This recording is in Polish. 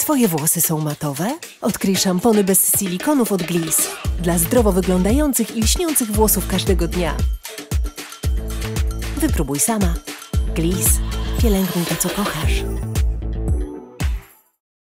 Twoje włosy są matowe? Odkryj szampony bez silikonów od Gliss. Dla zdrowo wyglądających i lśniących włosów każdego dnia. Wypróbuj sama. Gliss. Pielęgnuj to, co kochasz.